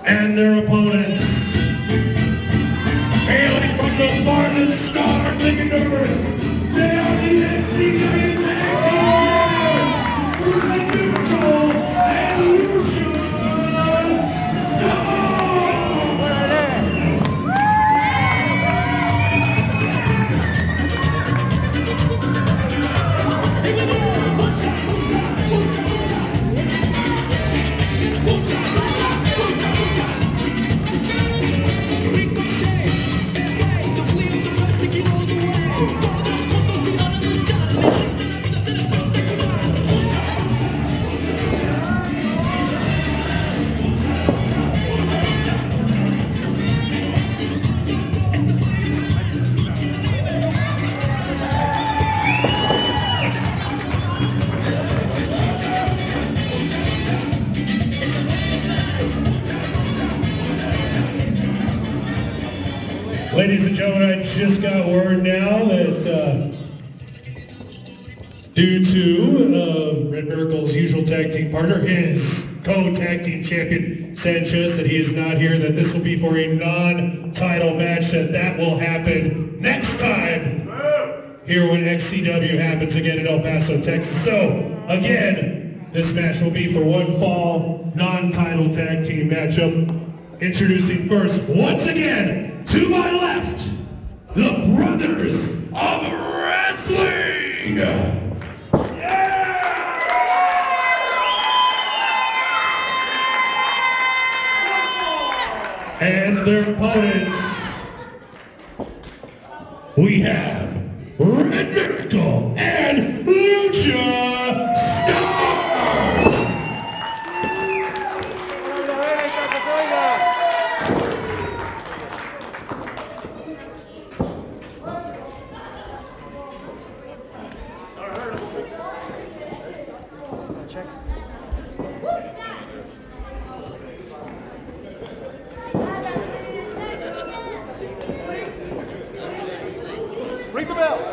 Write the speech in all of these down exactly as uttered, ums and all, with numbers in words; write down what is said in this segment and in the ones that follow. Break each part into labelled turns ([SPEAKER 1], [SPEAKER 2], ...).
[SPEAKER 1] and their opponents, hailing from the farthest star in the universe, they are the X C W Tag Team Champions, and Lucha Star! Ladies and gentlemen, I just got word now that uh, due to uh, Red Miracle's usual tag team partner, his co-tag team champion Sanchez, that he is not here, that this will be for a non-title match, that that will happen next time here when X C W happens again in El Paso, Texas. So, again, this match will be for one fall non-title tag team matchup. Introducing first, once again, to my left, the Brothers of Wrestling! Yeah! And their opponents, we have Red Miracle and Lucha Star!
[SPEAKER 2] Ring the bell!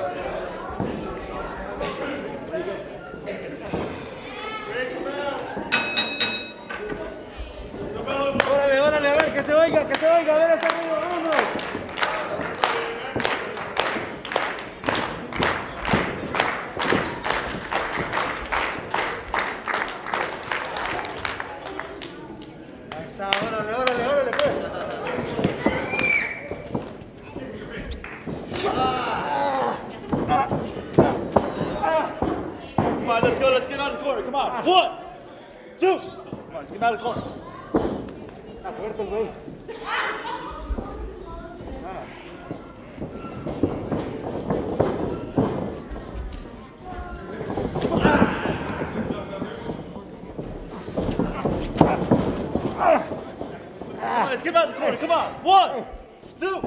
[SPEAKER 2] Órale, órale, a ver, que se oiga, que se oiga, a ver, hasta arriba, vámonos. Ahí está, órale, órale, órale, pues. Come on, let's go, let's get out of the corner, come on. One, two, come on, let's get out of the corner. Está fuerte el güey. Come on, let's get out of the corner, come on. One, two.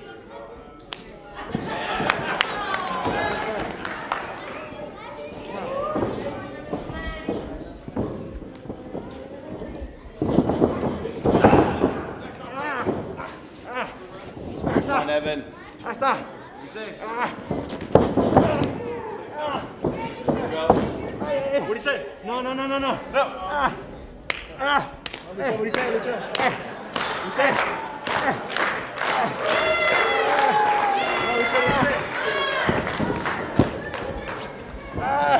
[SPEAKER 2] Come on, Evan. Ahí está. Ah. What do you say? No, no, no, no, no. No. Ah. Ah. What do you say, Lucha? What do you say? No, Lucha, what do you say? Ah.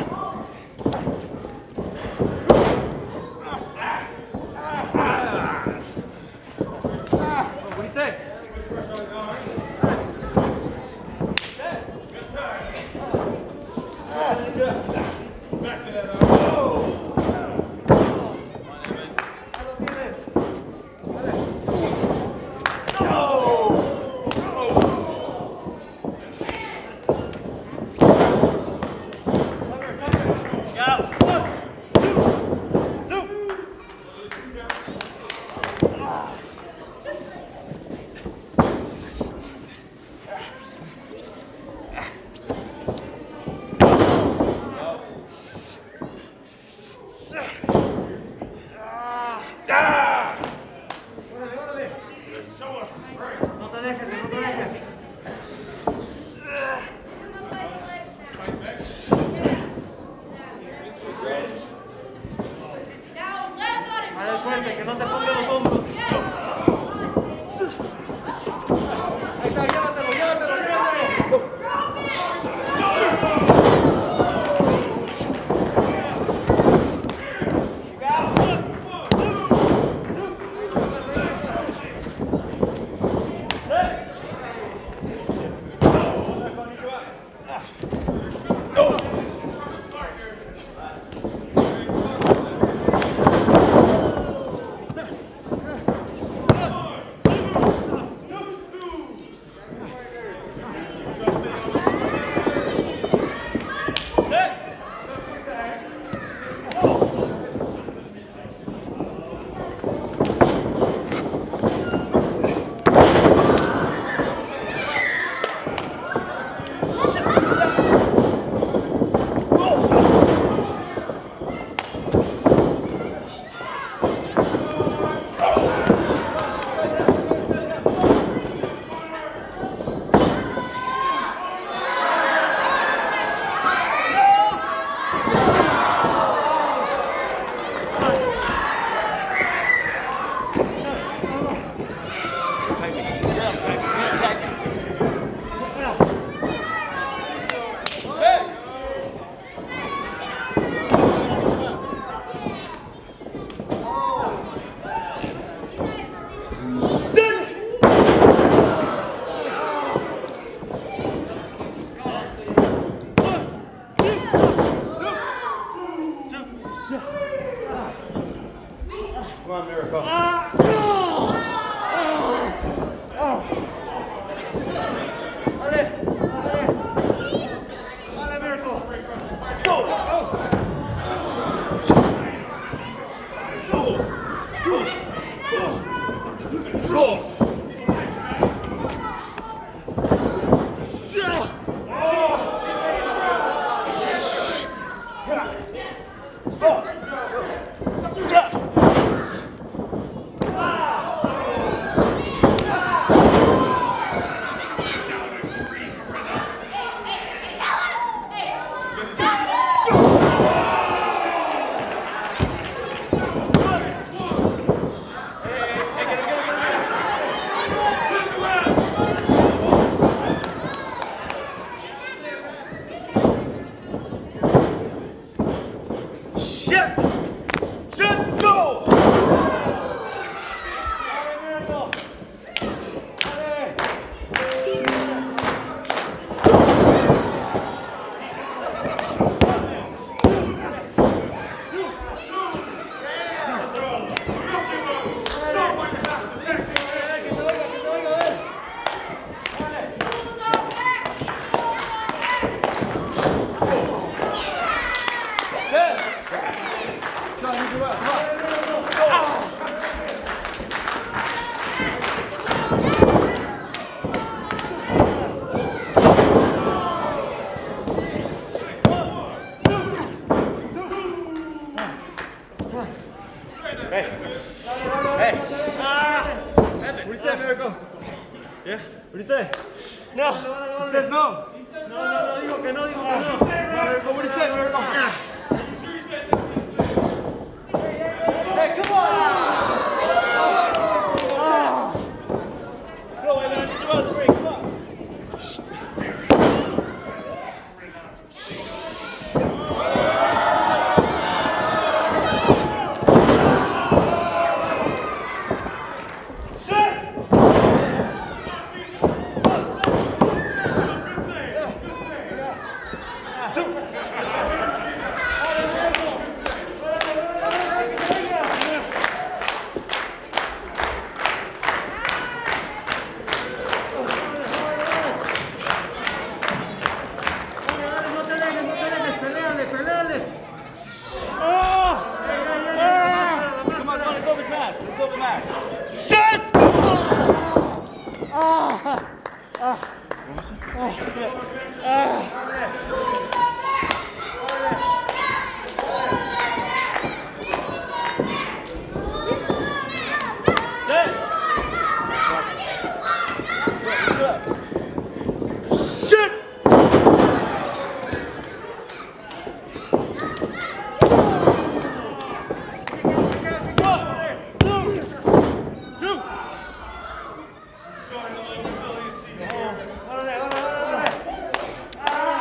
[SPEAKER 2] What do you say? Back to that. Oh. Fuerte, que no te ponga los hombros. on, Miracle.
[SPEAKER 3] Ah! Oh! Oh! Allez! Allez! Allez, Miracle! Go! Go! Go! Go! Go!
[SPEAKER 2] Hey. Hey. Ah. What do you say, Miracle? Yeah? What do you say? No. He says no. No, no, no, digo que no, digo que no. Miracle, what do you say, Miracle? Hey, come on! Go, man, I need you out of the ring, come on.
[SPEAKER 3] Ah!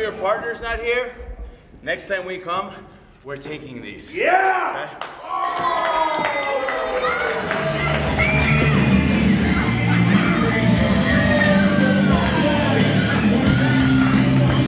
[SPEAKER 4] your partner's not here, next time we come, we're taking these.
[SPEAKER 3] Yeah!
[SPEAKER 4] Okay?